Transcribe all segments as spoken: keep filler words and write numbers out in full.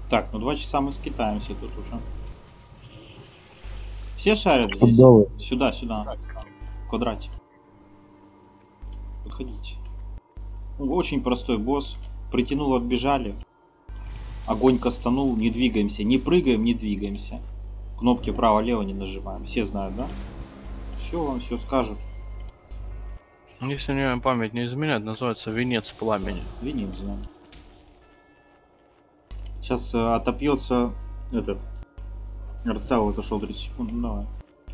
Так, ну два часа мы скитаемся тут уже. Все шарят здесь? Давай. Сюда, сюда. В квадрате. Подходите. Ну, очень простой босс. Притянул, отбежали. Огонь кастанул, не двигаемся. Не прыгаем, не двигаемся. Кнопки право-лево не нажимаем. Все знают, да? Все вам все скажут. Если мне память не изменяет, называется венец пламени. Винит, знаю. Сейчас э, отопьется этот. Арсал отошел тридцать секунд. Ну, давай.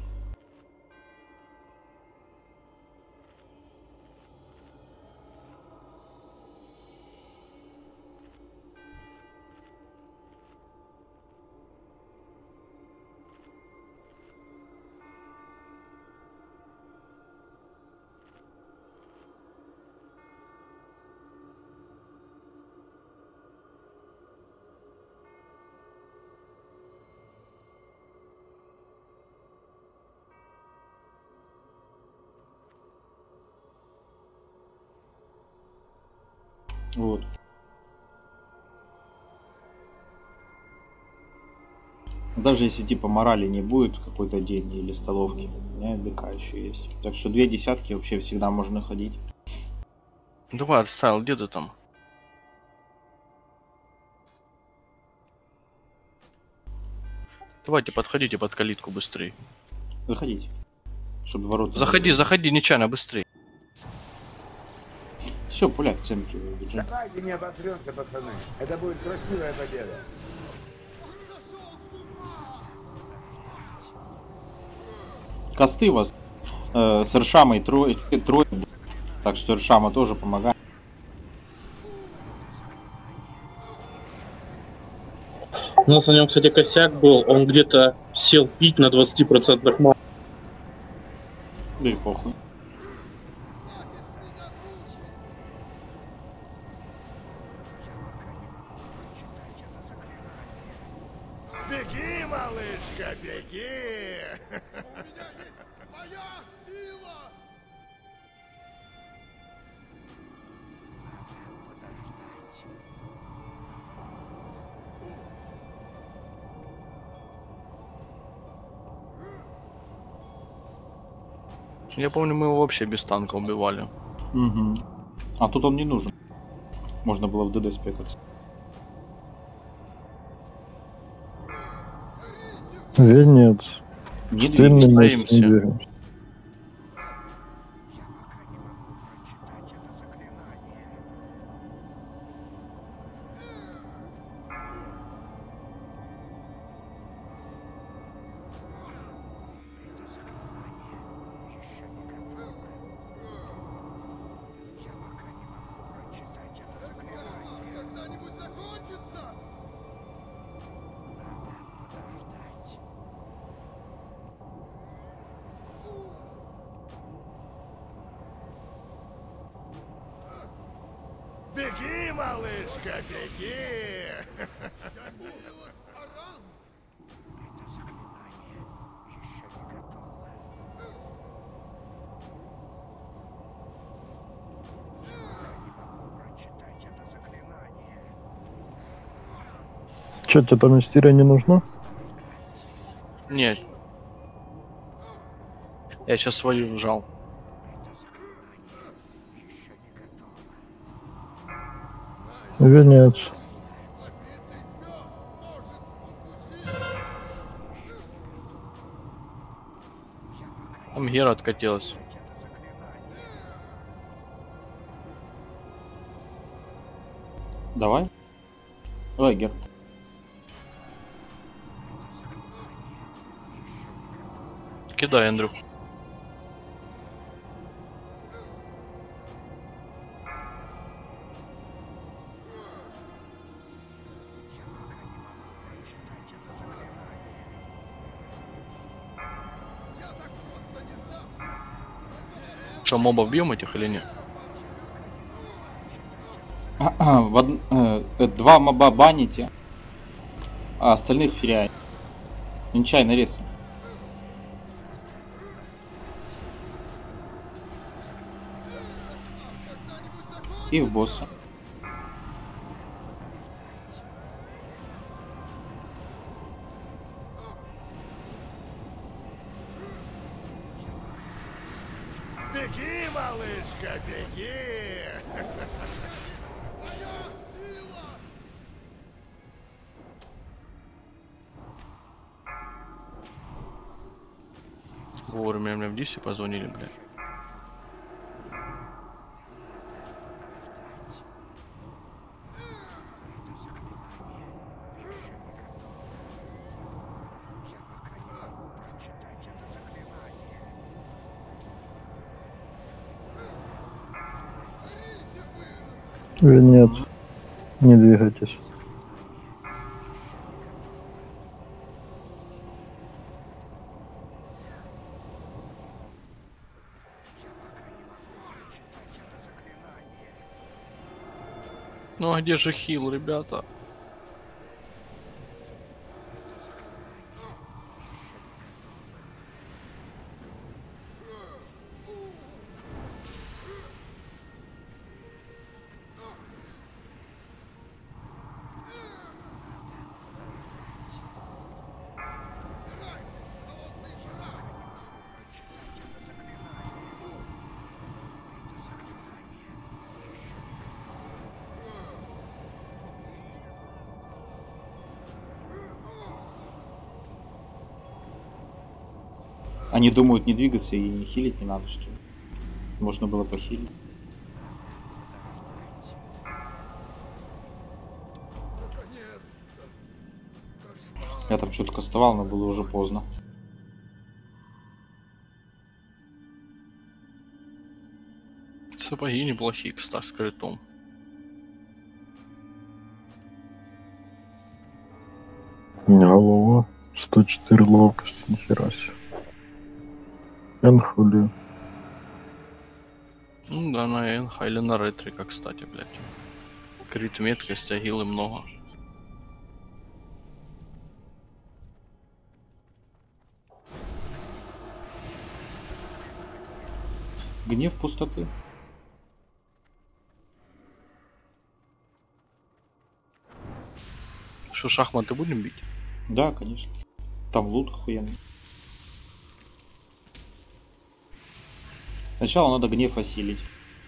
Вот. Даже если типа морали не будет какой-то день или столовки, у меня ДК еще есть. Так что две десятки вообще всегда можно ходить. Давай, отставил, где ты там? Давайте, подходите под калитку быстрее. Заходите. Чтобы ворота. Заходи, заходи, нечаянно, быстрее. Все, пуляк в центре бежит. Давайте не обосремся, пацаны. Это будет красивая победа. Косты вас э, с Иршамой трое, трое. Так что Иршама тоже помогает. У нас на нем, кстати, косяк был. Он где-то сел пить на двадцати процентах мат. Да и похуй. Беги, малышка, беги! Я помню, мы его вообще без танка убивали. Угу. А тут он не нужен. Можно было в ДД спекаться. Венец. Не Ты двигайся. на Стоимся. не верим. Беги, малышка, беги! Че, тебе поместирия не нужно? Нет. Я сейчас свою вжал. Венец. Там Гера откатилась. Давай. Давай, Гер. Кидай, Андрюх. Что, мобов бьем этих или нет? В од... э, два моба баните, а остальных феряет. Нечаянно рез. И в босса. Беги, малышка, беги! Вовремя мне в Дисе позвонили, блядь. Нет, не двигайтесь. Ну а где же хил, ребята? Они думают не двигаться и не хилить не надо, что ли? Можно было похилить. Я там что-то кастовал, но было уже поздно. Сапоги неплохие, кстати, с критом. Алло, сто четыре ловкости, нихера себе. Энхули. Ну да, на Энха или на Ретрика, кстати, блядь. Крит меткость, а гилы много. Гнев пустоты. Что, шахматы будем бить? Да, конечно. Там лут охуенный. Сначала надо гнев осилить.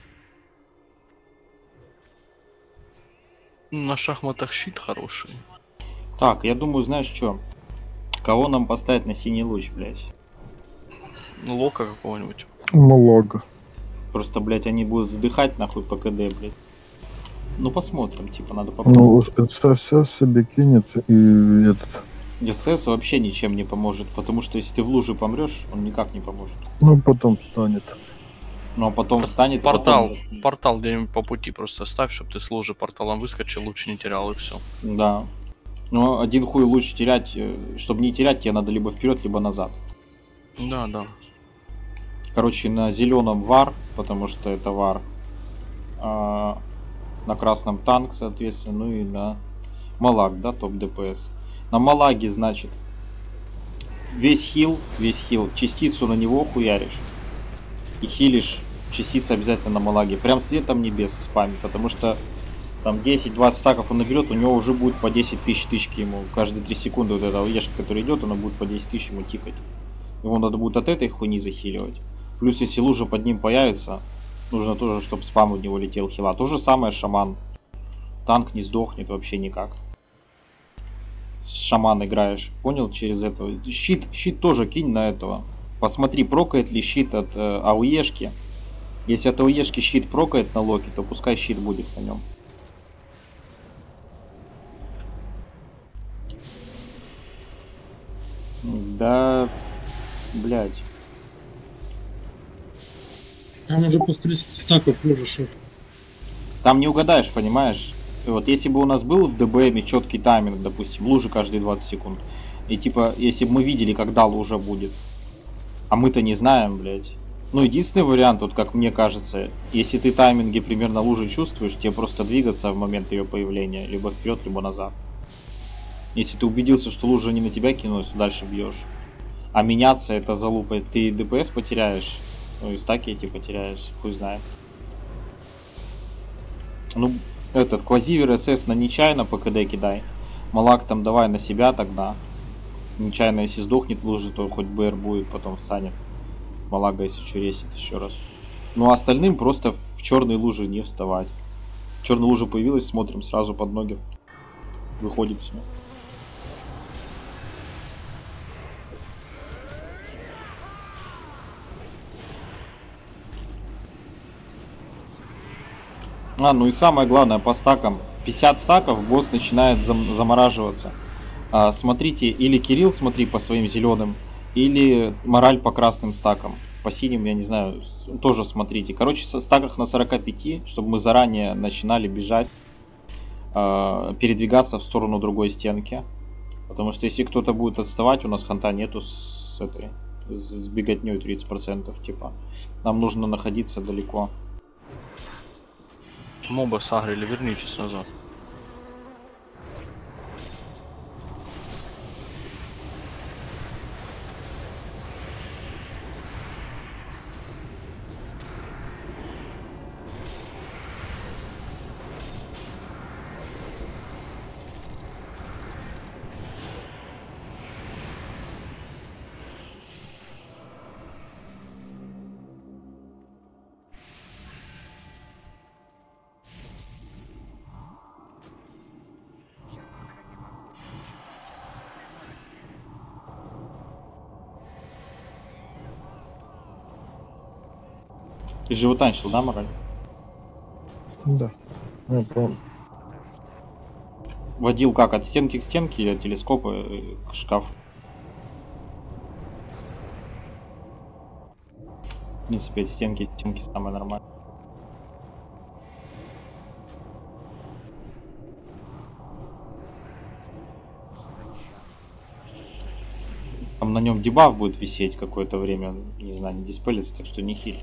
На шахматах щит хороший. Так, я думаю, знаешь что? Кого нам поставить на синий луч, блядь? Лока какого-нибудь. Много. Просто, блядь, они будут вздыхать нахуй по КД, блядь. Ну посмотрим, типа, надо попробовать. Ну, СС себе кинет и этот. СС вообще ничем не поможет, потому что если ты в луже помрешь, он никак не поможет. Ну, потом станет. Ну а потом встанет... Портал, потом... портал где-нибудь по пути просто ставь, чтобы ты с лужи порталом выскочил, луч не терял и все. Да. Но один хуй лучше терять, чтобы не терять, тебе надо либо вперед, либо назад. Да, да. Короче, на зеленом вар, потому что это вар. А, на красном танк, соответственно, ну и на малаг, да, топ ДПС. На малаге, значит, весь хил, весь хил, частицу на него хуяришь. И хилишь частицы обязательно на малаге. Прям светом небес спамит, потому что там десять-двадцать стаков он наберет, у него уже будет по десять тысяч тычки ему. Каждые три секунды вот эта ешка, которая идет, она будет по десять тысяч ему тикать. Его надо будет от этой хуйни захиливать. Плюс если лужа под ним появится, нужно тоже, чтобы спам у него летел хила. То же самое шаман. Танк не сдохнет вообще никак. Шаман играешь, понял, через это. Щит, щит тоже кинь на этого. Посмотри, прокает ли щит от э, АУЕшки. Если от АУЕшки щит прокает на Локи, то пускай щит будет на нем. Да, блядь. Там уже после тридцати стаков уже шот. Там не угадаешь, понимаешь? Вот если бы у нас был в ДБМе четкий тайминг, допустим, лужи каждые двадцать секунд. И типа, если бы мы видели, когда лужа будет. А мы-то не знаем, блядь. Ну, единственный вариант, вот как мне кажется, если ты тайминги примерно лужи чувствуешь, тебе просто двигаться в момент ее появления. Либо вперед, либо назад. Если ты убедился, что лужа не на тебя кинулась, то дальше бьешь. А меняться это залупа. Ты ДПС потеряешь. Ну и стаки эти потеряешь. Хуй знает. Ну, этот, Квазивер СС на нечаянно по КД кидай. Малак там давай на себя тогда. Нечаянно если сдохнет в луже, то хоть БР будет, потом встанет. Малага если что ресит еще раз. Ну а остальным просто в черные лужи не вставать. Черная лужа появилась, смотрим сразу под ноги. Выходим все. А, ну и самое главное по стакам. пятьдесят стаков, босс начинает зам замораживаться. А, смотрите, или Кирилл, смотри по своим зеленым, или мораль по красным стакам. По синим, я не знаю, тоже смотрите. Короче, в стаках на сорока пяти, чтобы мы заранее начинали бежать, э, передвигаться в сторону другой стенки. Потому что если кто-то будет отставать, у нас ханта нету с этой, с беготней тридцать процентов, типа. Нам нужно находиться далеко. Моба сагрили, вернитесь назад. Ты же его танчил, да, мораль? Да. Я помню. Водил как, от стенки к стенке или от телескопа э, к шкафу? В принципе, от стенки к стенке самое нормальное. Там на нем дебаф будет висеть какое-то время, не знаю, не диспелится, так что не хиль.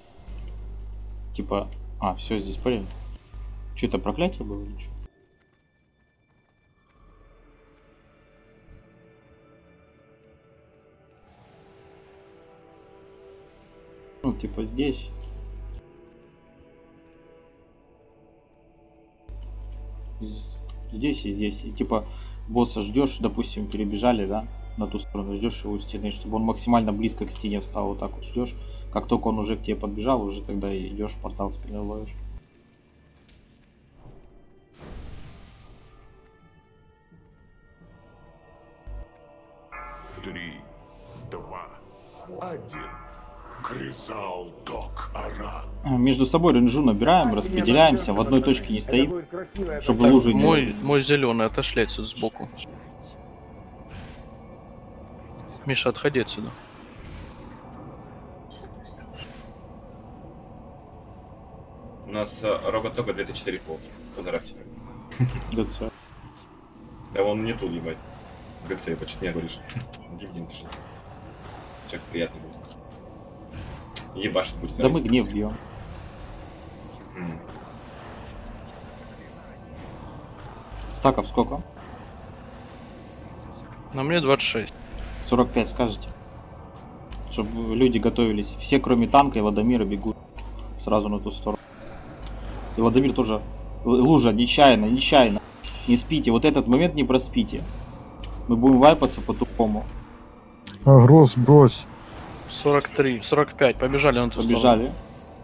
Типа, а, все здесь диспелили. Что это, проклятие было или что? Ну, типа здесь. Здесь и здесь. И типа босса ждешь, допустим, перебежали, да, на ту сторону, ждешь его у стены, чтобы он максимально близко к стене встал, вот так вот ждешь. Как только он уже к тебе подбежал, уже тогда идешь в портал спиной ловишь. Три, два, один. Кризал Док Аран. Между собой ренжу набираем, распределяемся, в одной точке не Это стоим, будет красивое чтобы победа. лужи не... Мой, мой зеленый, отошли отсюда сбоку. Миша, отходи отсюда. У нас э, Роготога две тысячи четыре пол. Поздравьте. ГЦ. Да он не тул, ебать. ГЦ, почти не говоришь. Гильдин пишет. Человек приятный будет. Ебашить будет. Да мы гнев бьем. М. Стаков сколько? На мне двадцать шесть. сорок пять скажете. Чтобы люди готовились. Все, кроме танка и Ладомира, бегут сразу на ту сторону. И Ладомир тоже. Лужа, нечаянно, нечаянно. Не спите. Вот этот момент не проспите. Мы будем вайпаться по-тупому. Агрос, брось. сорок три, сорок пять, побежали на ту сторону. Побежали.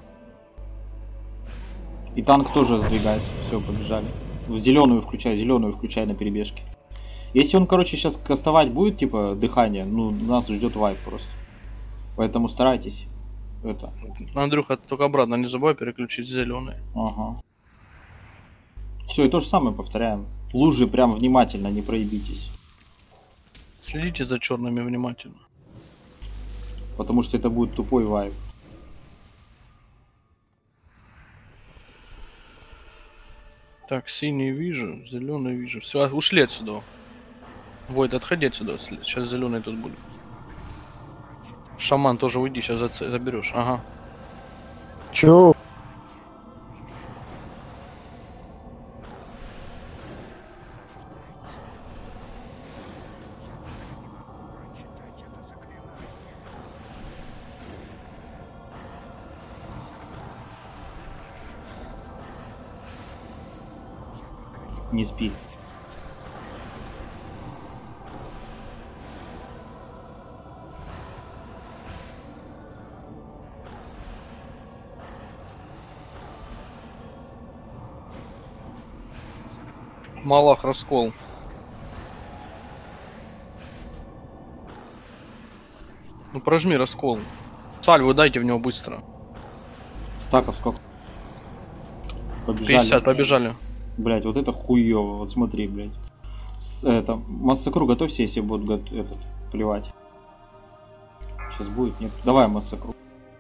И танк тоже сдвигайся. Все, побежали. В зеленую включай, зеленую включай на перебежке. Если он, короче, сейчас кастовать будет, типа, дыхание, ну, нас ждет вайп просто. Поэтому старайтесь. Это. Андрюха, только обратно не забывай переключить зеленый. Ага. Все, и то же самое повторяем. Лужи прям внимательно, не проебитесь. Следите за черными внимательно. Потому что это будет тупой вайп. Так, синий вижу, зеленый вижу. Все, ушли отсюда. Войд, отходи отсюда. Сейчас зеленый тут будет. Шаман тоже уйди, сейчас заберешь. Ага. Чё? Не спи. Малах раскол. Ну прожми раскол. Сальву дайте в него быстро. Стаков сколько? Побежали. пятьдесят, побежали. Блять, вот это хуёво. Вот смотри, блять. С, это, массакру готовься, если будут гот- этот, плевать. Сейчас будет, нет? Давай массакру.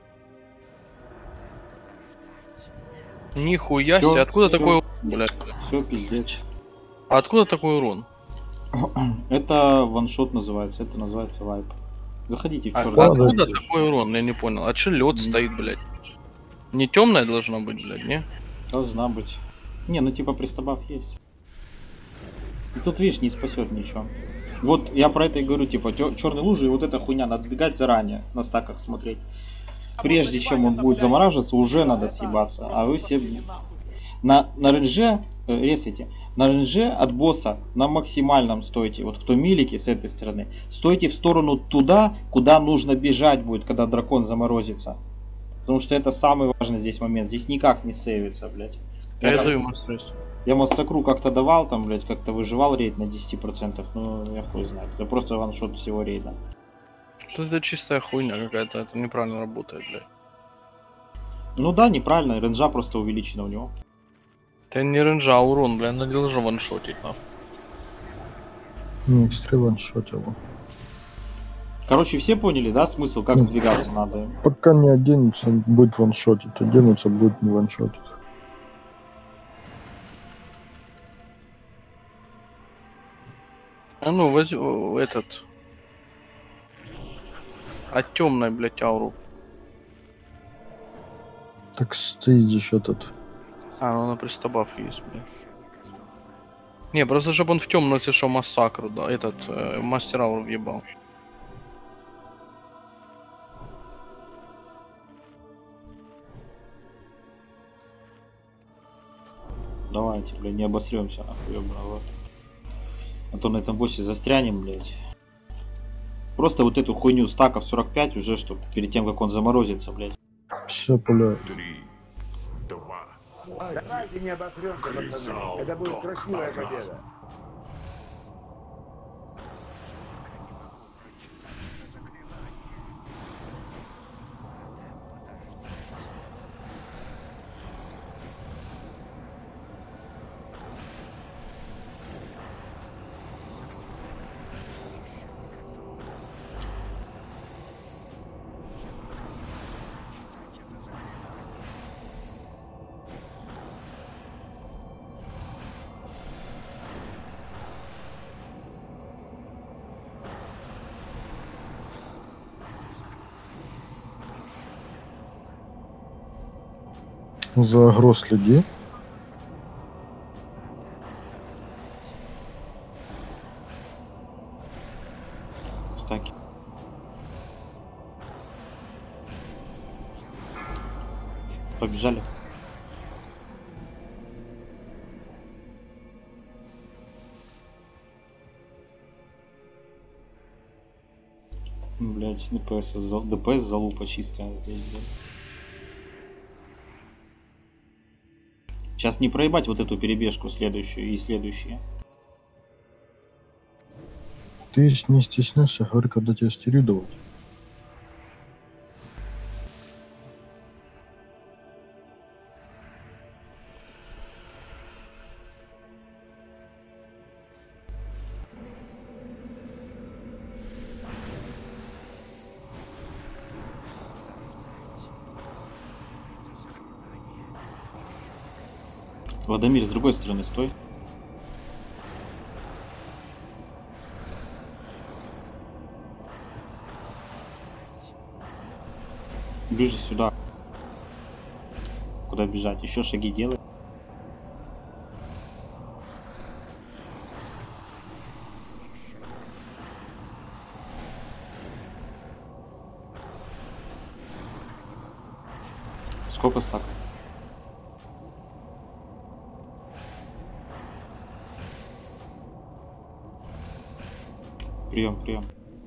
Нихуя Всё, себе, откуда всё. такой урон, блядь? Все, пиздец. А откуда такой урон? Это ваншот называется, это называется вайп. Заходите в А, черный. откуда такой урон? Я не понял. А че лед стоит, блядь? Не темная должна быть, блядь, не? Должна быть. Не, ну типа пристабав есть. И тут, видишь, не спасет ничего. Вот я про это и говорю, типа, черные лужи и вот эта хуйня, надо бегать заранее, на стаках смотреть. Прежде чем он будет замораживаться, уже надо съебаться. А вы все на, на ренже, э, ресайте, на ренже от босса на максимальном стойте. Вот кто милики с этой стороны, стойте в сторону туда, куда нужно бежать будет, когда дракон заморозится. Потому что это самый важный здесь момент. Здесь никак не сейвится, блядь. Я, Я, я даю ему стресс. я массакру как-то давал, там, блядь, как-то выживал рейд на десяти процентах. Ну, я хуй знает. Это просто ваншот всего рейда. Это чистая хуйня какая-то, это неправильно работает, блядь. Ну да, неправильно, ренджа просто увеличена у него. Это не ренджа, а урон, блядь, надо должен ваншотить, нахуй. Не, экстрим ваншотил. Короче, все поняли, да, смысл, как сдвигаться надо? Пока не оденется, будет ваншотить. Оденется, будет не ваншотить. А ну, возьми этот... От темной, блядь, ауру. Так стоит же этот. А, ну на пристабаф есть, блядь. Не, просто чтобы он в темную, если что, массакру, да, этот, э, мастер ауру въебал. Давайте, блядь, не обосремся, нахуй, ёбаный. А то на этом боссе застрянем, блядь. Просто вот эту хуйню стаков сорок пять уже, чтобы перед тем, как он заморозится, блядь. Все пуляют. Три, два, Давайте не обосремся, пацаны. Это будет красивая победа. За агро следи. Стаки. Побежали. Блять, ДПС, за- ДПС залупа чистая здесь, блядь. Сейчас не проебать вот эту перебежку следующую и следующие. Ты не стесняйся, говори, когда тебя стеридовать. Владимир, с другой стороны стой. Ближе сюда. Куда бежать? Еще шаги делай. Сколько стаков? Прием, прием.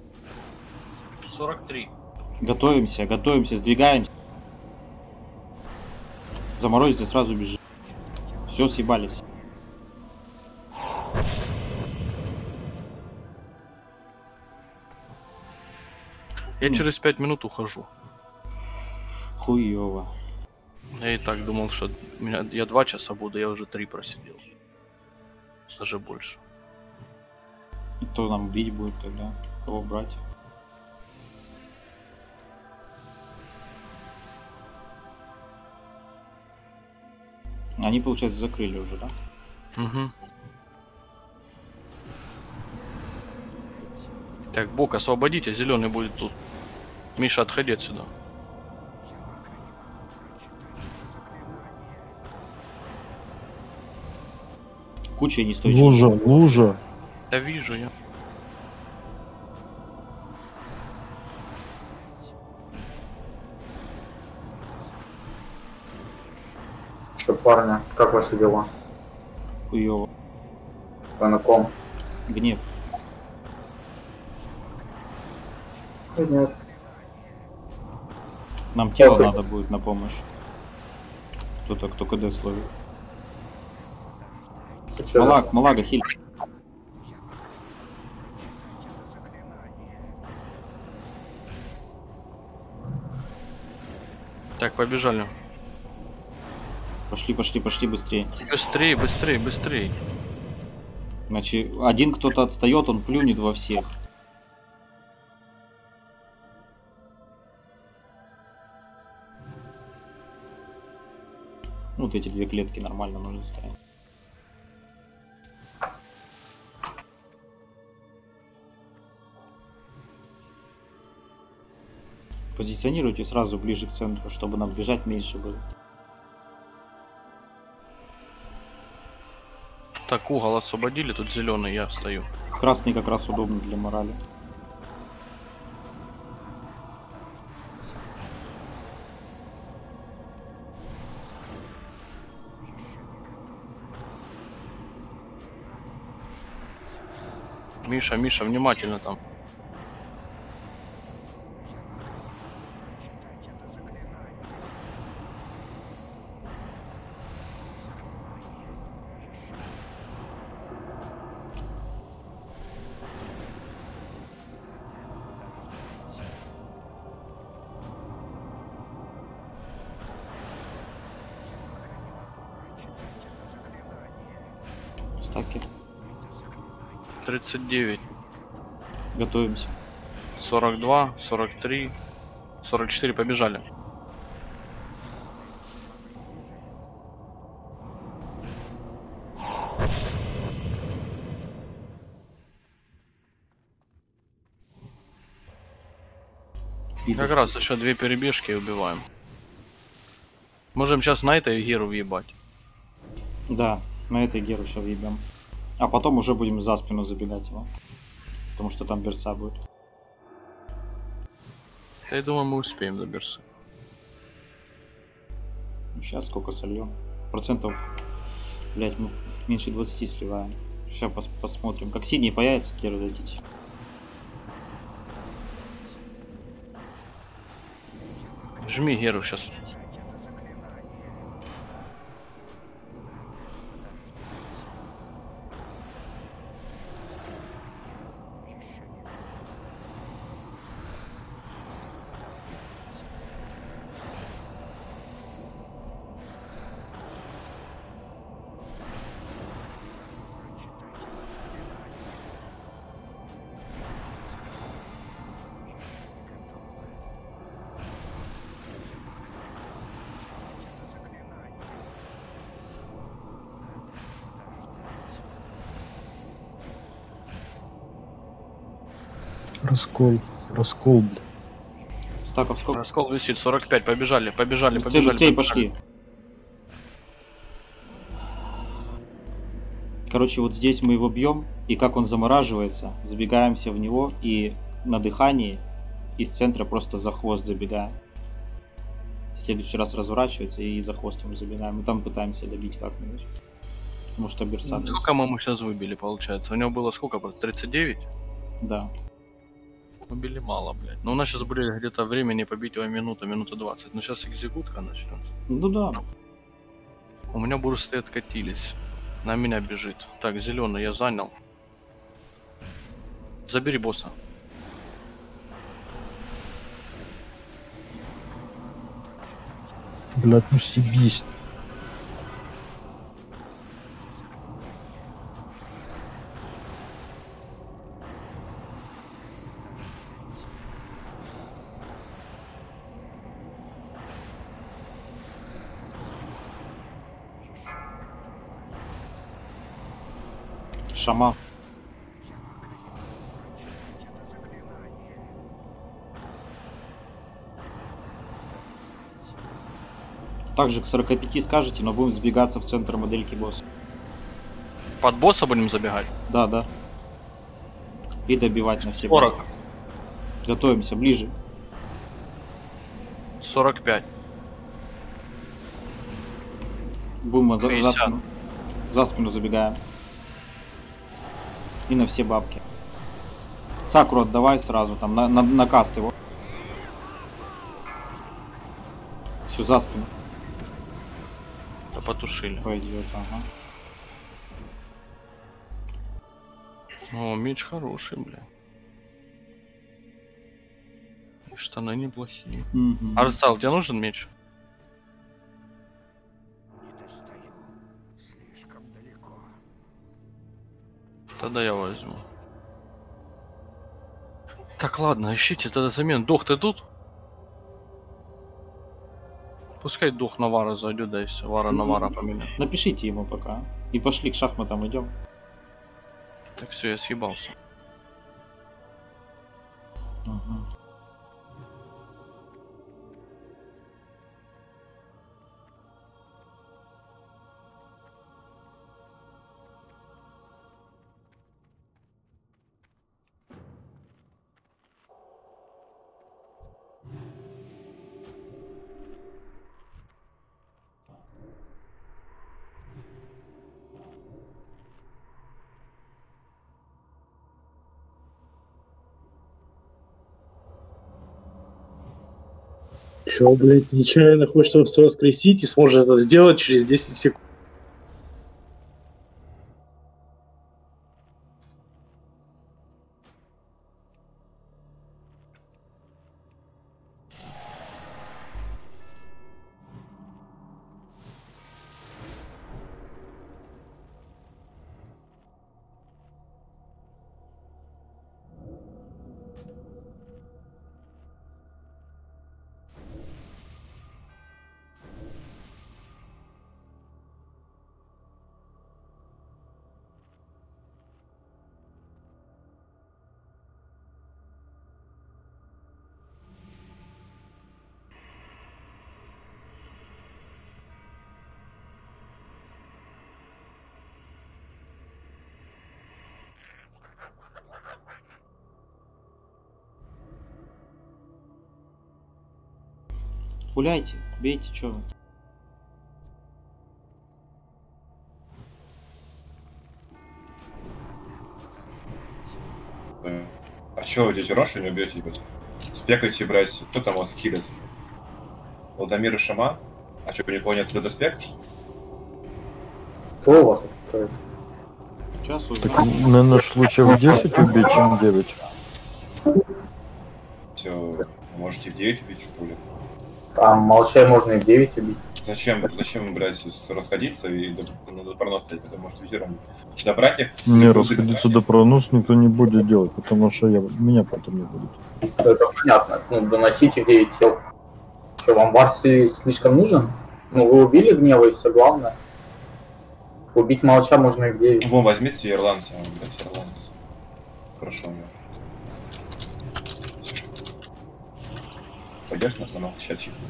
сорок три. Готовимся, готовимся, сдвигаемся. Заморозится, сразу бежим. Все, съебались. Я Ну. через пять минут ухожу. Хуёво. Я и так думал, что меня, я два часа буду, я уже три просидел. Даже больше. И кто нам бить будет тогда? Кого брать? Они, получается, закрыли уже, да? Угу. Так, бок освободите, зеленый будет тут. Миша, отходи отсюда. Куча неустойчивых. Лужа, лужа. Да вижу я. Что, парни, как ваши дела? Хуёво. Вы на ком? Гнев. Да нет. Нам тело Слушай. надо будет на помощь. Кто-то, кто КД словит. Хотя- Малаг, Малага, хиль. Так, побежали. Пошли, пошли, пошли быстрее. Быстрее, быстрее, быстрее. Значит, один кто-то отстает, он плюнет во всех. Вот эти две клетки нормально можно ставить. Позиционируйте сразу ближе к центру, чтобы нам бежать меньше было. Так, угол освободили, тут зеленый, я стою. Красный как раз удобно для морали. Миша, Миша, внимательно там. Стаки. тридцать девять, Готовимся. сорок два, сорок три, сорок четыре, побежали. Как раз еще две перебежки и убиваем. Можем сейчас на этой геру въебать. Да, на этой геру сейчас въебем. А потом уже будем за спину забегать его. Потому что там берса будет. Да, я думаю, мы успеем до берса. Сейчас сколько сольем? Процентов, блять, мы меньше двадцати сливаем. Сейчас пос посмотрим. Как синий появится, керу дадите. Жми геру сейчас. Раскол. Раскол, блядь. Стаков сколько? Раскол висит, сорок пять, побежали, побежали, Быстрее, побежали. быстрее побежали. пошли. Короче, вот здесь мы его бьем, и как он замораживается, забегаемся в него, и на дыхании из центра просто за хвост забегаем. В следующий раз разворачивается и за хвост ему забегаем. И там пытаемся добить как-нибудь. Потому что берса. Сколько мы ему сейчас выбили, получается? У него было сколько? тридцать девять? Да. Убили мало, блядь. Но у нас сейчас будет где-то времени побить его минута, минута двадцать. Но сейчас экзекутка начнется. Ну да. У меня бурсты откатились. На меня бежит. Так, зеленый я занял. Забери босса. Блядь, ну съебись. Шаман. Также к сорока пяти скажете, но будем сбегаться в центр модельки босса. Под босса будем забегать? Да, да. И добивать на все. сорок. бабки. Готовимся, ближе. сорок пять. Будем за, за, пятьдесят. спину. За спину забегаем. И на все бабки. Сакру отдавай сразу, там, на, на, на каст его. Все, за спину. Да потушили. Пойдет, ага. О, меч хороший, бля. И штаны неплохие. Мгм. Арстал, тебе нужен меч? Тогда я возьму. Так, ладно, ищите тогда замен. Дух, ты тут? Пускай дух на Вара зайдет, да и все. Вара на Вара поменяет. Напишите ему пока. И пошли к шахматам идем. Так все, я съебался. Ага. Чё, блядь, нечаянно хочет вас воскресить и сможет это сделать через десять секунд. Гуляйте, бейте, чё вы. Э, А чё вы идете Рошу не убьете, ебать? Спекайте, брать. Кто там вас хилит? Владимир и Шама? А чё, никого нет до спека, что ли? Кто у вас открывается? Сейчас Так, узнаем. наверное, лучше в десять убить, чем в девять. Всё, можете в девять убить, что ли? Там молчай можно и в девять убить. Зачем, зачем, блядь, с- расходиться и до, ну, до пронос стоять, потому что ветеран. Что, братья? Не, расходиться до пронос никто не будет делать, потому что я, меня потом не будет. Это понятно. Ну, доносите в девять сил. Что, вам Варси слишком нужен? Ну, вы убили гнева, и все главное. Убить молча можно и в девять. Вон, возьмите ирландца, он, блядь, ирландец. Хорошо у него. Пойдешь на канал, сейчас чисто.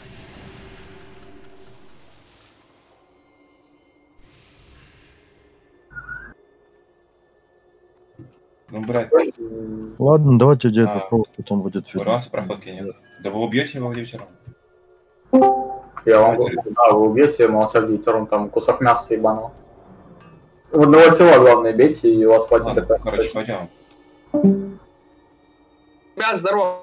Ну, брать, Ладно, давайте делать А. попробуем, потом будет у видно. нас проходки нет. Да вы убьете его ветером. Я вам говорю, да, вы убьете молча в девять, он там кусок мяса ебанул. В одного хила, главное, бейте, и у вас хватит Ладно, до короче, пойдем. Да, здорово.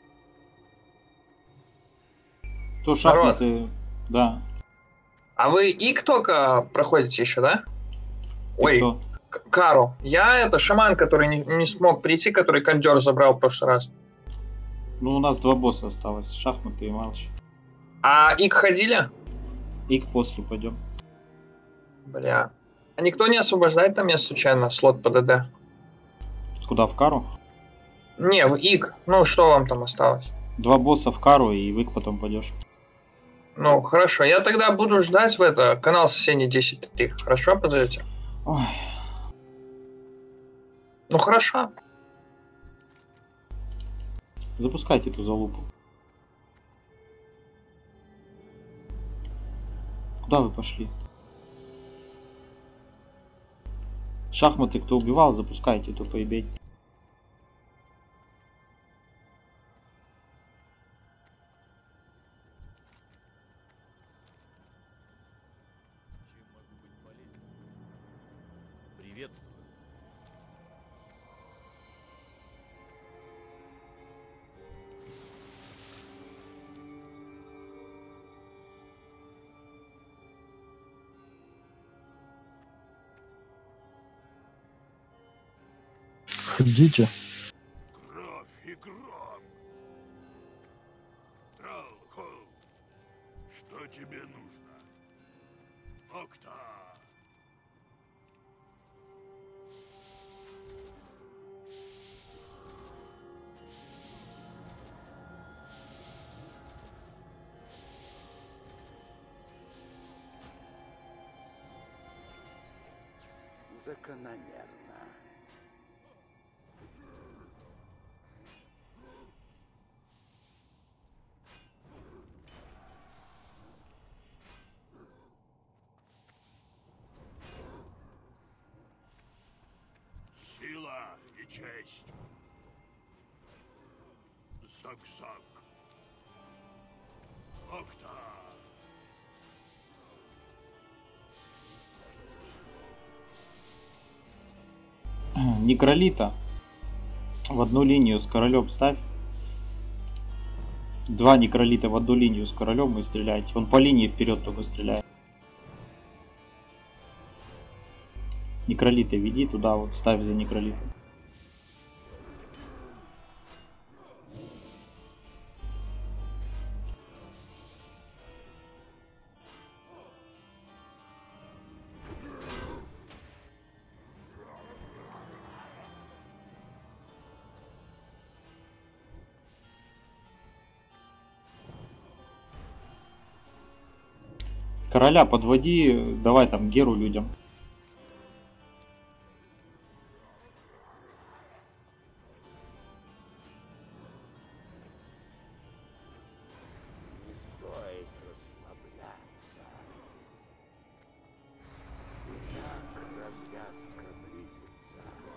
То шахматы, да. А вы ик только проходите еще, да? Ты Ой, кто? К- Кару. Я это шаман, который не, не смог прийти, который кондер забрал в прошлый раз. Ну, у нас два босса осталось. Шахматы и Малч. А ик ходили? Ик после пойдем. Бля. А никто не освобождает там место случайно, слот ПДД? Куда, в кару? Не, в ик. Ну, что вам там осталось? Два босса в кару и в ик потом пойдешь. Ну, хорошо. Я тогда буду ждать в это, канал соседний десять три. Хорошо, позовете? Ой. Ну, хорошо. Запускайте эту залупу. Куда вы пошли? Шахматы кто убивал, запускайте, то поебеть. Приветствую. Ходите. Кровь и гром. Тралхол, что тебе нужно? Окта. Закономерно. Сила и честь. Зак-зак. Окта. Некролита в одну линию с королем ставь. Два некролита в одну линию с королем и стреляйте. Он по линии вперед только стреляет. Некролита веди туда, вот ставь за некролитом. Короля подводи, давай там Геру людям. Не стоит расслабляться. Итак, развязка близится.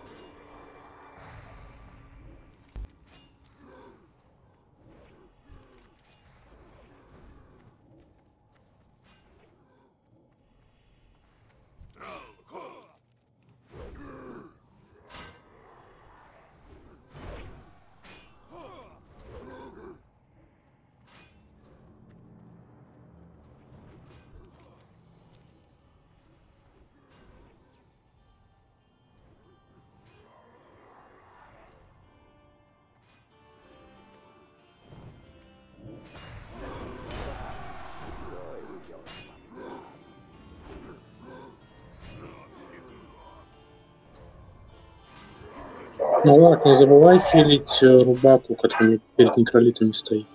Ну ладно, не забывай хилить э, рубаку, который перед некролитами стоит.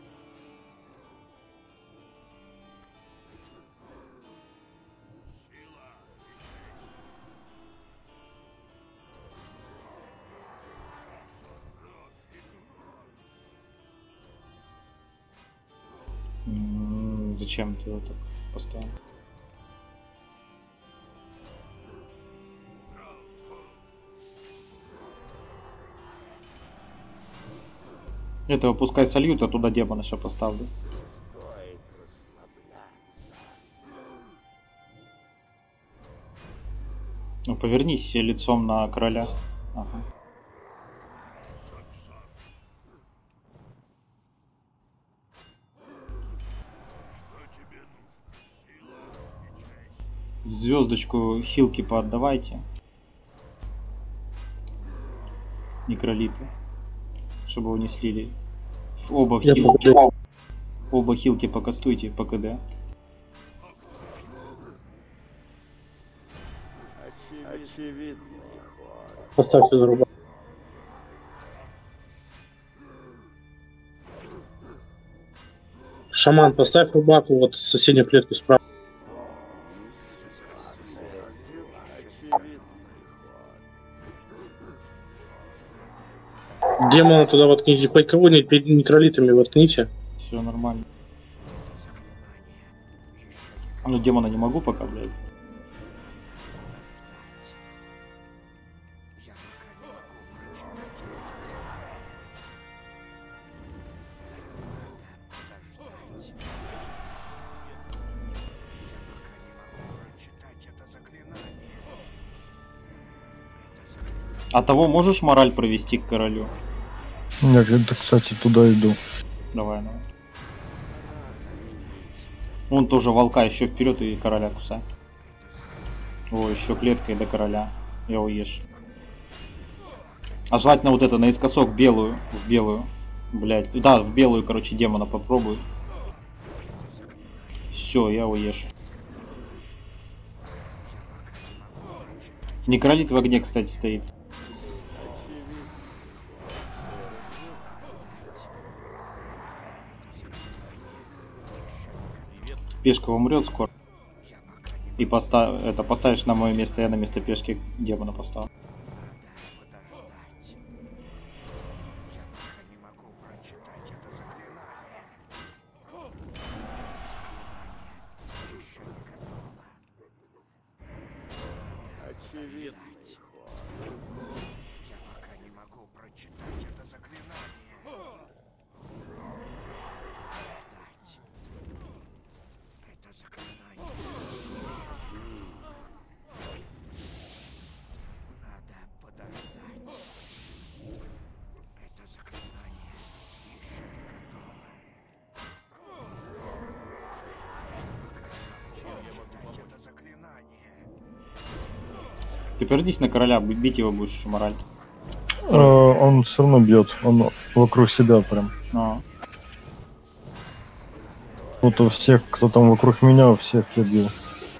М, Зачем ты его так поставил? Этого пускай сольют, а туда демона еще поставлю. Стоит расслабляться. Ну, повернись лицом на короля. Ага. Звездочку хилки поотдавайте. Некролиты. Чтобы его не слили. Оба в Я хилки. благодарю. Оба хилки покастуйте по КД. Поставь сюда рубак. Шаман, поставь рубаку вот в соседнюю клетку справа. Демона туда воткните, хоть кого-нибудь перед некролитами воткните. Все нормально. Ну, демона не могу пока, блядь. А того можешь мораль провести к королю? Я, это, кстати, туда иду. Давай, давай. Вон тоже волка еще вперед и короля кусай. О, еще клеткой до короля. Я уешь. А желательно вот это наискосок белую. В белую. Блять. Да, в белую, короче, демона попробуй. Все, я уешь. Некролит в огне, кстати, стоит. Пешка умрет скоро. И поставь это поставишь на мое место, я на место пешки демона поставлю. Ты пердись на короля, бить его будешь, мораль. Э, он все равно бьет, он вокруг себя прям. А. Вот у всех, кто там вокруг меня, у всех я бил.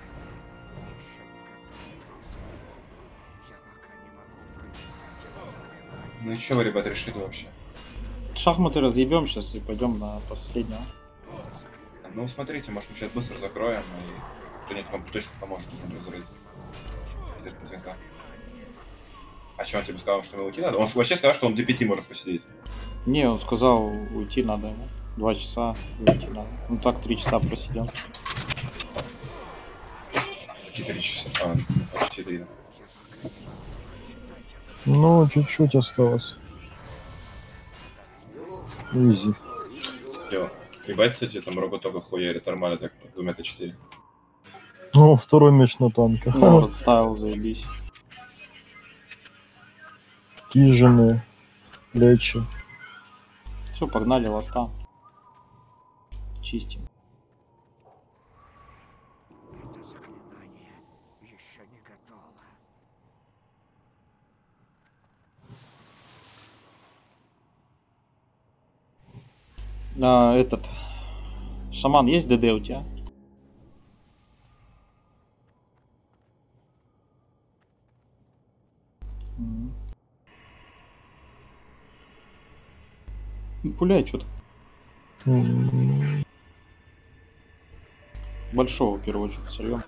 Ну и что вы, ребят, решили вообще? Шахматы разъебем сейчас и пойдем на последнего. Ну смотрите, может мы сейчас быстро закроем, и кто-нибудь вам точно поможет нам разрыть. А что он тебе сказал, что ему уйти надо? Он вообще сказал, что он до пяти может посидеть. Не, он сказал, уйти надо ему. Два часа уйти надо. Ну так три часа просидел. Какие три часа? А, почти три. Ну, чуть-чуть осталось. Изи. Все. Ебать, кстати, там Рого только хуярит нормально, так по двумя четыре. Ну, второй меч на танке. Город ставил, заебись. Кижины, лечи. Все, погнали ласта. Чистим. А, этот шаман есть ДД у тебя? М. Ну, пуляй что-то. М, Большого в первую очередь сольем.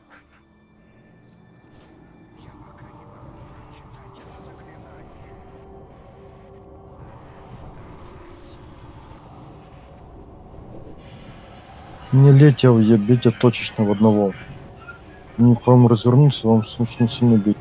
Не летел, я бить точечно в одного. Не к вам развернуться, вам нужно сильно бить.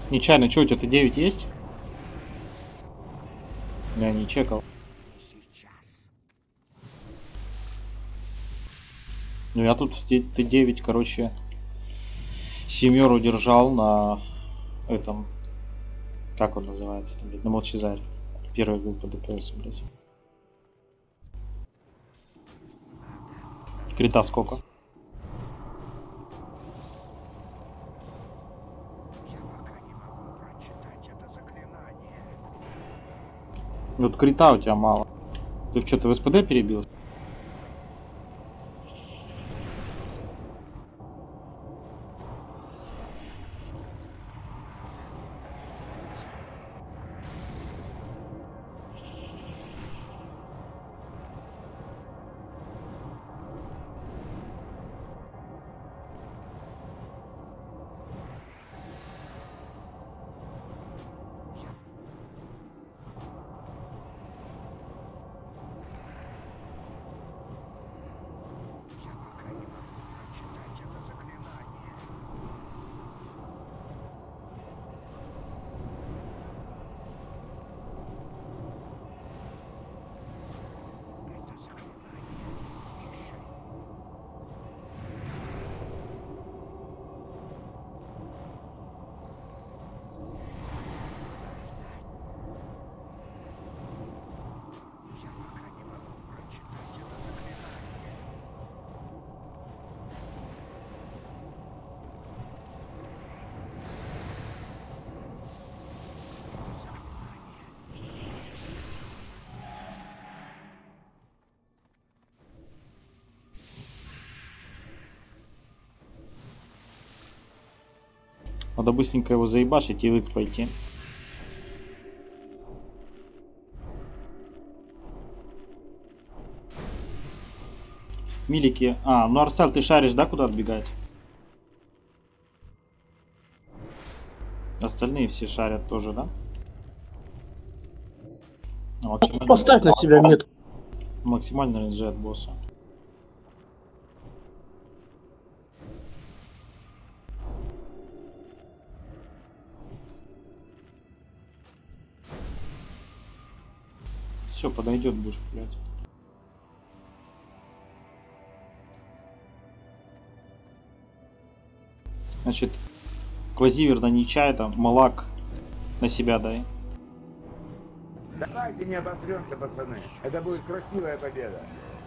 Нечаянно, что у тебя Т девять есть? Я не чекал. Ну я тут Т девять, короче, семеру держал на этом, как он называется там, блядь, на Молчазаре. Первый был по ДПС, блядь. Крита сколько? Вот крита у тебя мало. Ты что, ты в СПД перебился? Надо быстренько его заебашить и вык пойти. Милики. А, ну Арсел, ты шаришь, да, куда отбегать? Остальные все шарят тоже, да? Максимально... Поставь на себя метку. Максимально рейнджи от босса. Все, подойдет, будешь пулять. Значит, Квазивер на Нечай, там, Малак на себя дай. Давайте не обосремся, пацаны. Это будет красивая победа.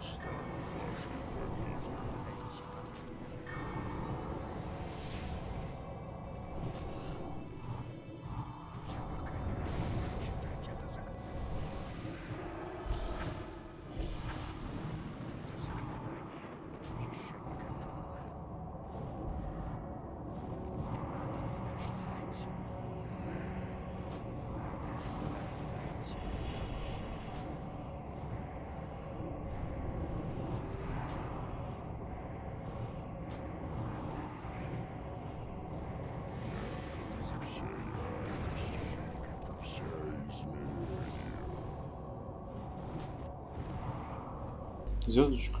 Звездочка.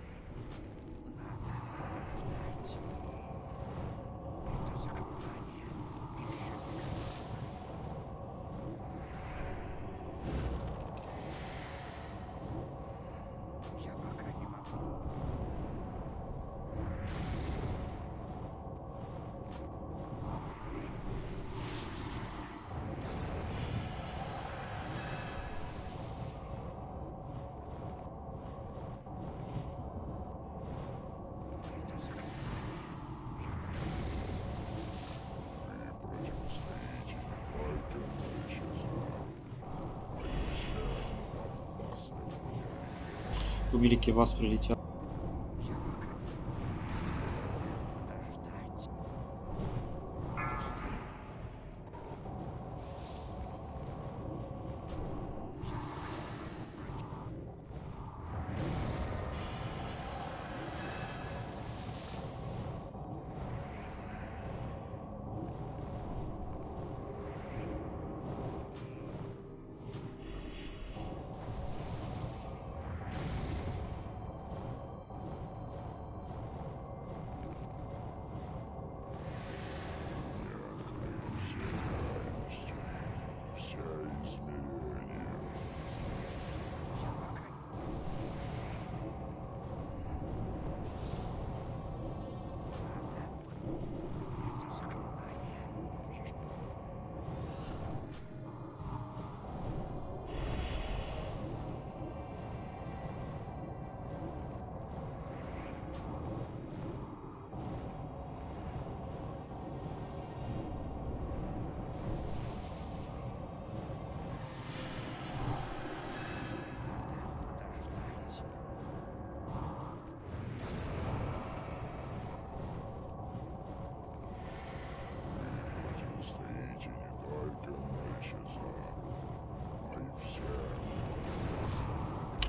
У Великий вас прилетел.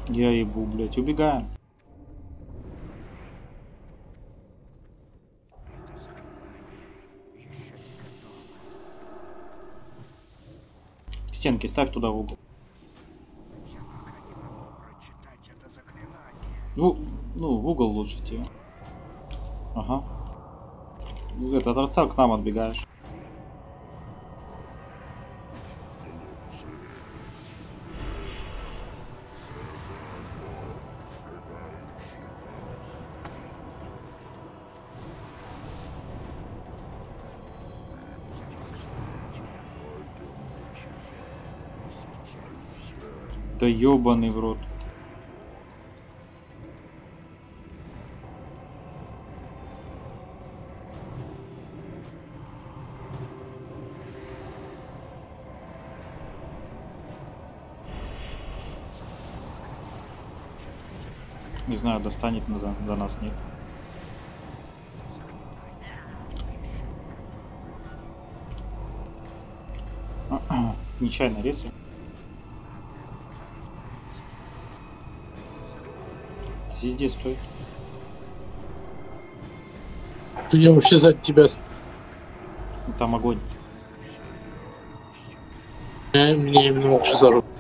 Я ебу, блядь, убегаем. Стенки ставь туда в угол. Ну, ну, в угол лучше тебе. Ага. Этот расстал, к нам отбегаешь. Да ёбаный в рот. Не знаю, достанет до, до нас, нет. Нечаянно резал. Везде стой. Я вообще сзади тебя. Там огонь. Я, мне именно вообще за руку.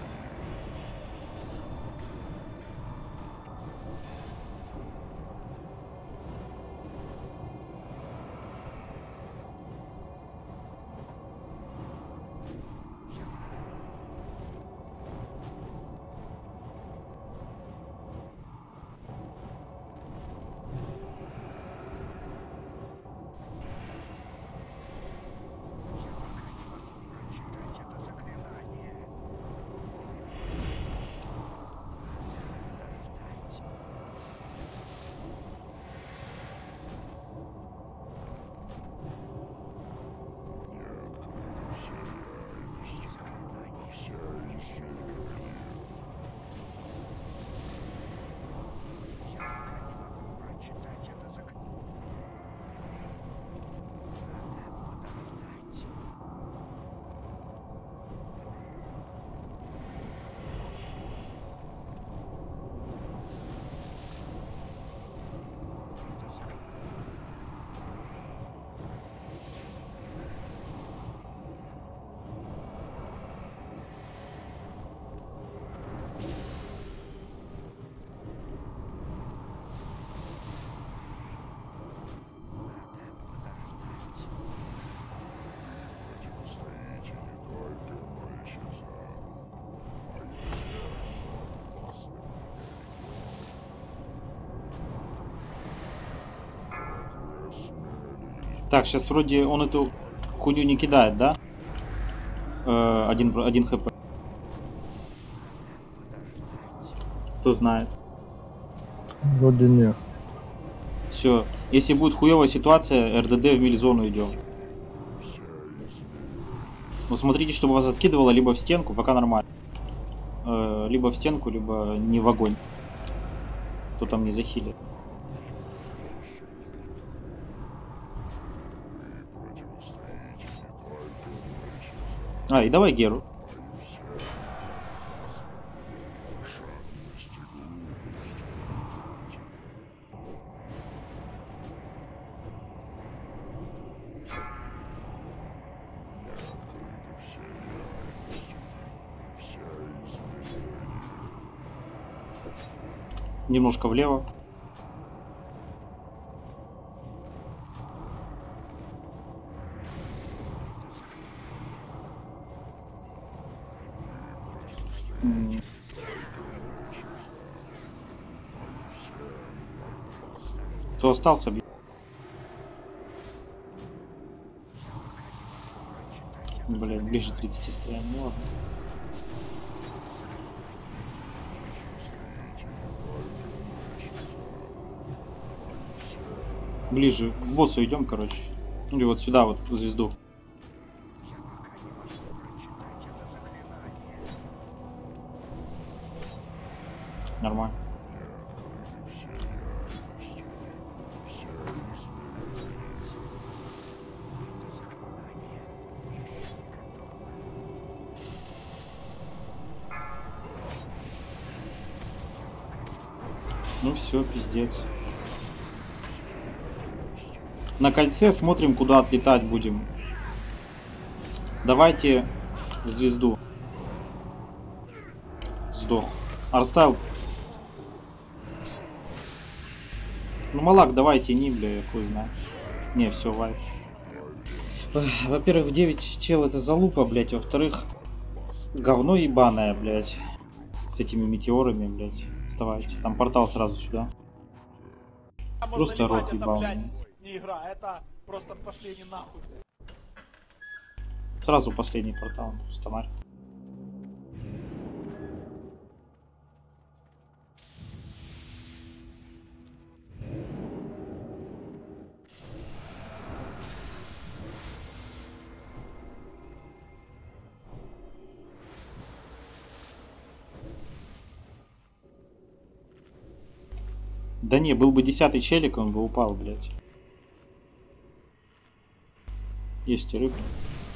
Так, сейчас вроде он эту хуйню не кидает, да? Э, один, один хп. Кто знает. Вроде нет. Все. Если будет хуевая ситуация, эр дэ дэ в миль-зону идем. Но смотрите, чтобы вас откидывало либо в стенку, пока нормально. Э, либо в стенку, либо не в огонь. Кто там не захилит. А, и давай Геру. Немножко влево. Кто остался? Блин, ближе тридцати стоял. Ну ладно. Ближе к боссу идем, короче. Или вот сюда, вот, в звезду. Нормально. Ну все, пиздец. На кольце смотрим, куда отлетать будем. Давайте в звезду. Сдох. Арстайл. Ну, Малак, давайте, не, бля, я хуй знаю. Не, все, вайп. Во-первых, в девять чел это залупа, блядь. Во-вторых, говно ебаное, блядь. С этими метеорами, блядь. Вставайте. Там портал сразу сюда. Просто рот ебал. Не игра, это просто пошли не нахуй. Сразу последний портал. Стамарь. Да не, был бы десятый челик, он бы упал, блядь. Есть и рыбки.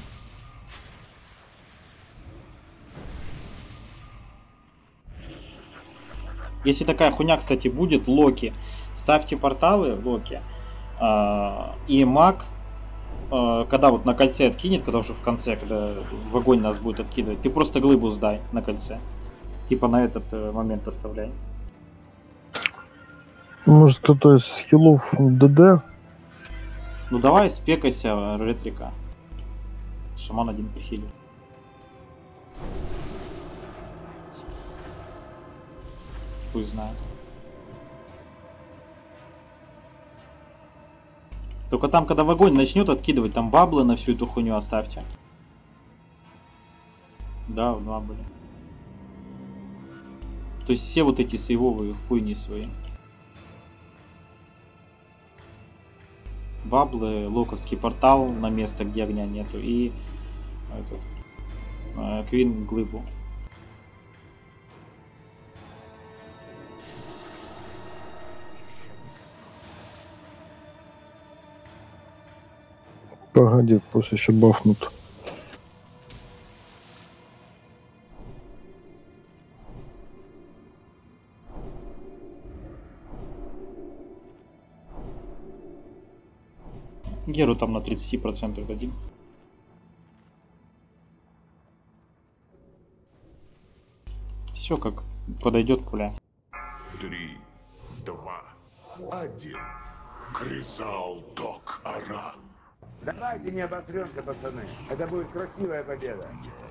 Если такая хуйня, кстати, будет, Локи, ставьте порталы, Локи, э, и маг, э, когда вот на кольце откинет, когда уже в конце, когда в огонь нас будет откидывать, ты просто глыбу сдай на кольце. Типа на этот э, момент оставляй. Может, кто-то из хилов ДД? Ну давай спекайся, ретрика. Шаман один похилил. Хуй знает. Только там, когда в огонь начнет откидывать, там баблы на всю эту хуйню оставьте. Да, в два были. То есть все вот эти сейвовые хуйни свои. Баблы, локовский портал на место, где огня нету, и этот, э, Квин глыбу. Погоди, пусть еще бафнут. Геру там на тридцать процентов дадим. Все как подойдет пуля. Три, два, один. Кризал Док Аран. Давайте не обосремся, пацаны. Это будет красивая победа.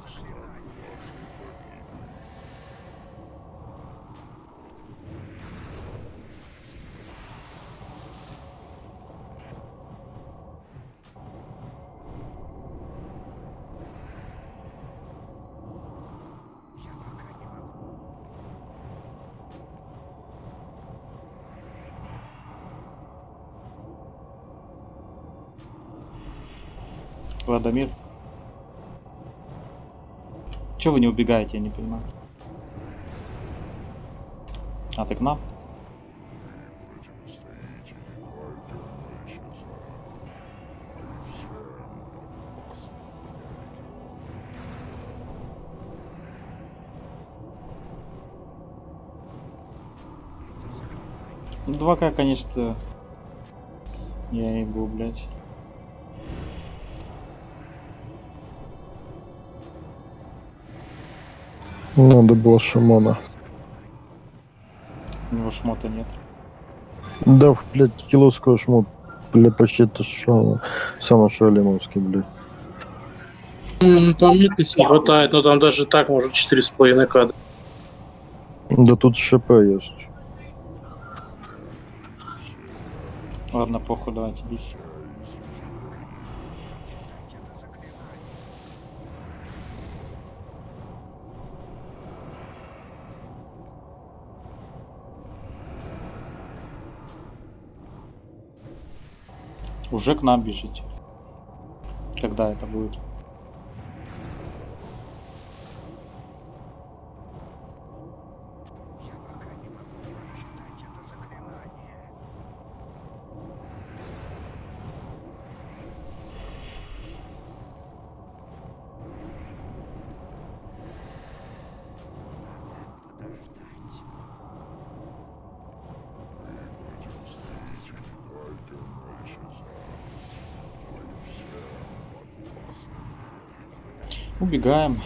Владимир. Чего вы не убегаете, я не понимаю. А ты к нам? Ну, два К, конечно, я ебу, блядь. Надо было шамана. У него шмота нет. Да, блядь, киловского шмот. Бля, почти то что самый шалимовский, блядь. М, Там меткости не хватает, но там даже так может четыре с половиной К. Да тут ШП есть. Ладно, похуй, давайте бить. Уже к нам бежите. Когда это будет? Убегаем.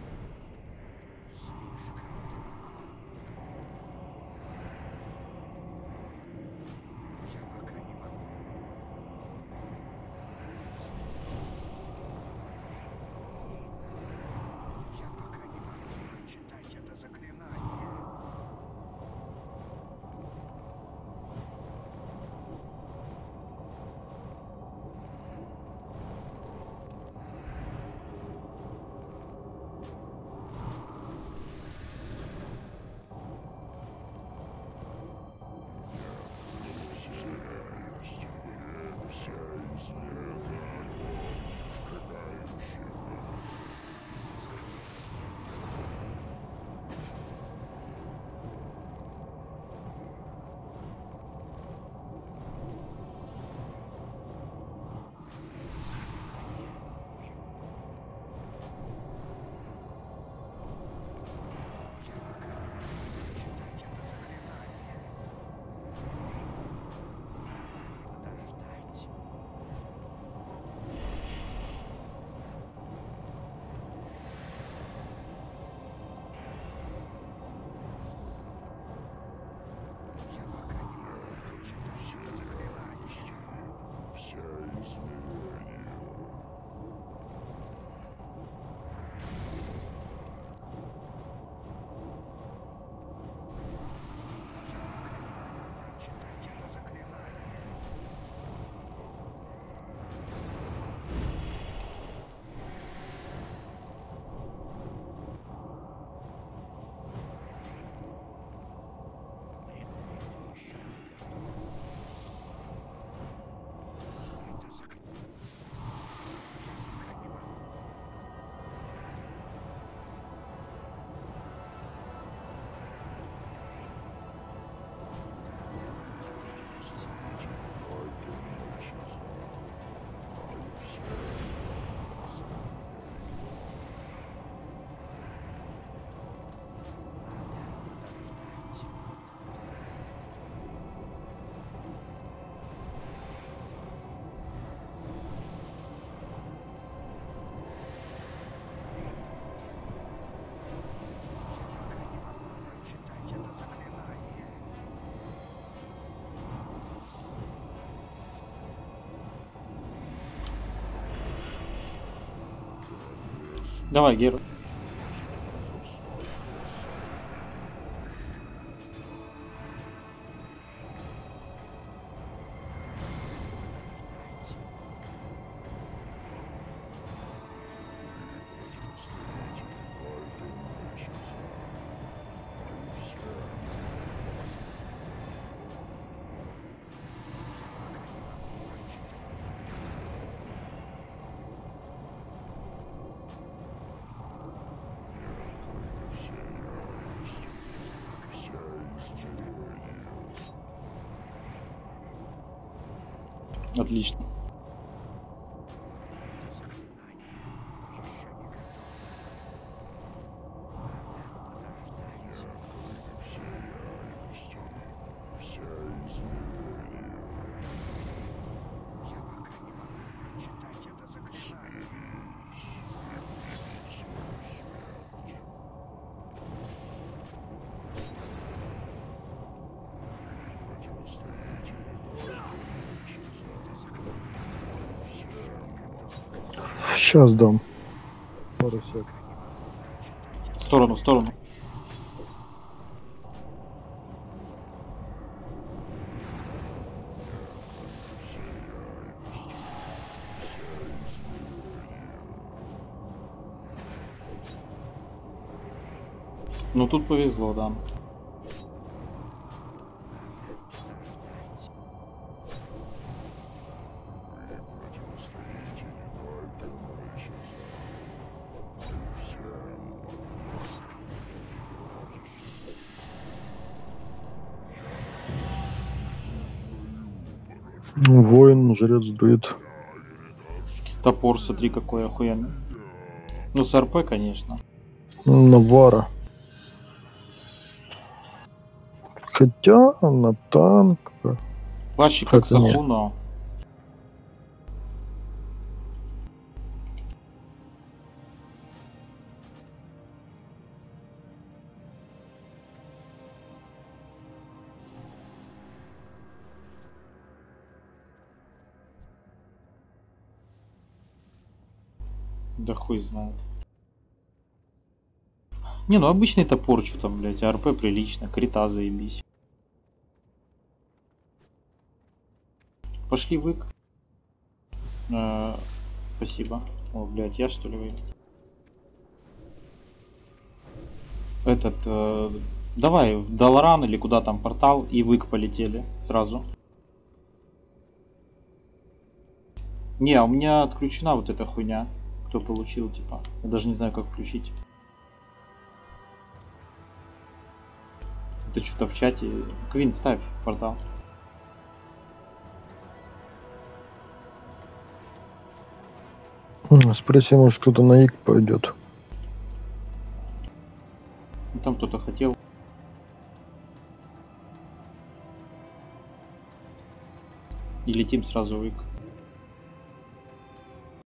Давай, Гера. Отлично. Сейчас дам. Пару сек. В сторону, в сторону. Ну тут повезло, да. Воин, жрец, друид. Топор, смотри, какой охуенный. Ну, с РП, конечно. Навара. Хотя на танк. Плащик как Это нет. Сахуна. Да хуй знает. Не, ну обычный топор, что там, блядь, АРП прилично, крита заебись. Пошли вык. Э, спасибо. О, блядь, я что ли вы? Этот, э, давай в Даларан или куда там портал и вык полетели сразу. Не, а у меня отключена вот эта хуйня. Кто получил, типа. Я даже не знаю, как включить. Это что-то в чате. Квин, ставь портал. Спроси, может кто-то на ик пойдет. Там кто-то хотел. И летим сразу в ик.